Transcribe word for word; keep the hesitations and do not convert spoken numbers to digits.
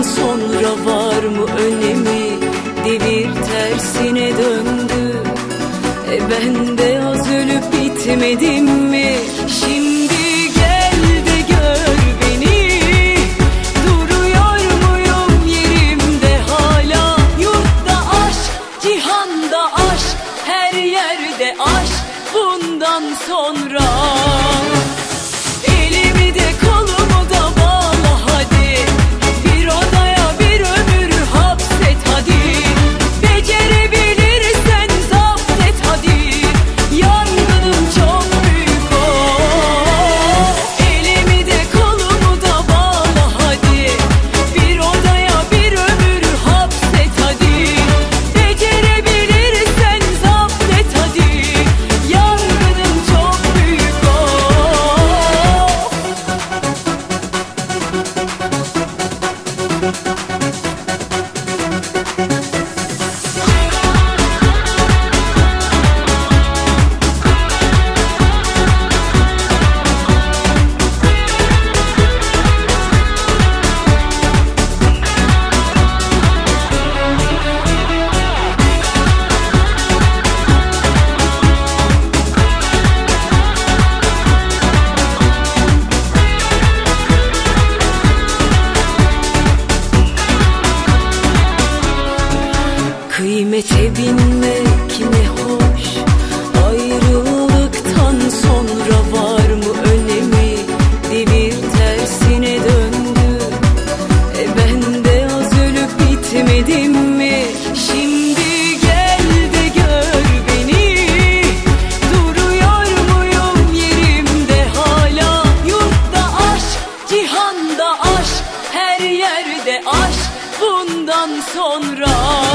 sonra var mı önemi? Devir tersine döndü. E ben de az ölüp bitmedim mi? Şimdi gel de gör beni. Duruyor muyum yerimde hala? Yurtta aşk, cihanda aşk, her yerde aşk. Bundan sonra elimi de kolumu da bağla hadi. Bir odaya bir ömür hapset hadi. Becerebilirsen zapt et hadi. Yangınım çok büyük o. Elimi de kolumu da bağla hadi. Bir odaya bir ömür hapset hadi. Becerebilirsen zapt et hadi. Yangınım çok büyük o. Kıymete binmek ne hoş. Ayrılıktan sonra var mı önemi? Devir tersine döndü. E ben de az ölüp bitmedim mi? Şimdi gel de gör beni. Duruyor muyum yerimde hala? Yurtta aşk, cihanda aşk, her yerde aşk. Bundan sonra